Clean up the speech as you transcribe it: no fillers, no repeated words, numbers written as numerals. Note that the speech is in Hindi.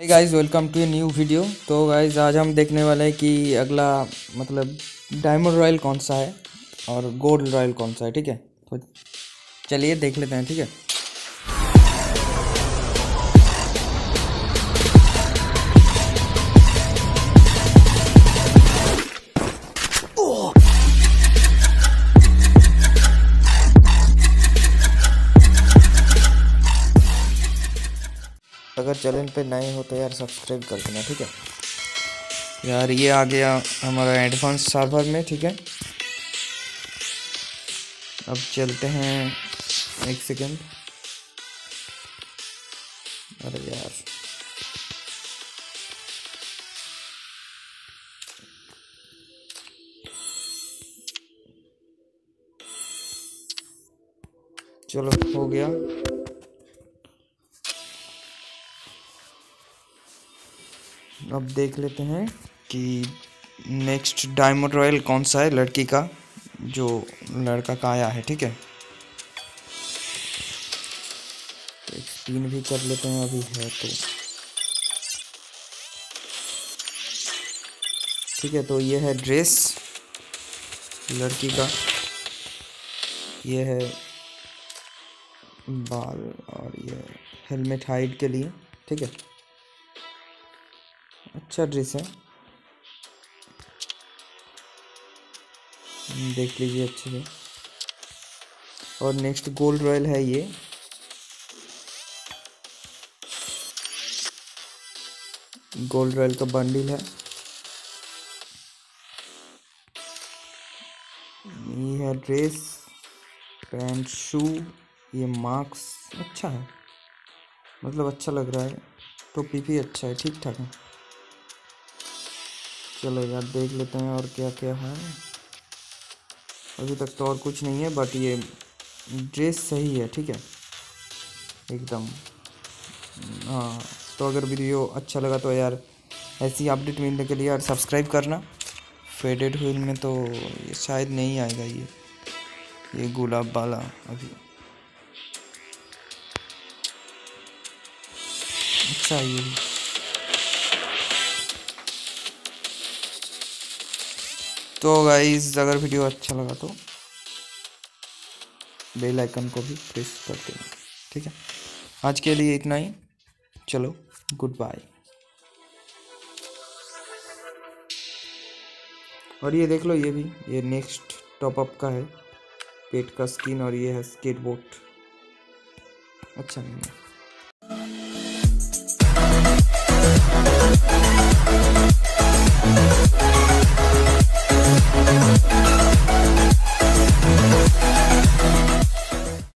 Hey guys, welcome to a new video. तो गाइस आज हम देखने वाले हैं कि अगला मतलब डायमंड रॉयल कौन सा है और गोल्ड रॉयल कौन सा है। ठीक है, तो चलिए देख लेते हैं। ठीक है, अगर चैनल पे नए हो तो यार सब्सक्राइब कर देना। ठीक है यार, ये आ गया हमारा एडवांस सर्वर में। ठीक है, अब चलते हैं। एक सेकेंड, अरे यार चलो हो गया। अब देख लेते हैं कि नेक्स्ट डायमंड रॉयल कौन सा है लड़की का, जो लड़का का आया है। ठीक है, तो एक स्पिन भी कर लेते हैं अभी है तो। ठीक है, तो ये है ड्रेस लड़की का, ये है बाल और ये हेलमेट हाइड के लिए। ठीक है, अच्छा ड्रेस है, देख लीजिए अच्छे से। और नेक्स्ट गोल्ड रॉयल है, ये गोल्ड रॉयल का बंडल है। ये है ड्रेस, पैंट, शू, ये मार्क्स अच्छा है, मतलब अच्छा लग रहा है। टोपी भी अच्छा है, ठीक ठाक है। चलो यार देख लेते हैं और क्या क्या है। अभी तक तो और कुछ नहीं है, बट ये ड्रेस सही है। ठीक है एकदम। हाँ, तो अगर वीडियो अच्छा लगा तो यार ऐसी अपडेट मिलने के लिए यार सब्सक्राइब करना। फेडेड व्हील में तो ये शायद नहीं आएगा, ये गुलाब वाला अभी अच्छा है ये भी। तो गाइस अगर वीडियो अच्छा लगा तो बेल आइकन को भी प्रेस कर देना। ठीक है, आज के लिए इतना ही। चलो गुड बाय। और ये देख लो, ये भी ये नेक्स्ट टॉपअप का है, पेट का स्किन, और ये है स्केटबोर्ड। अच्छा नहीं है।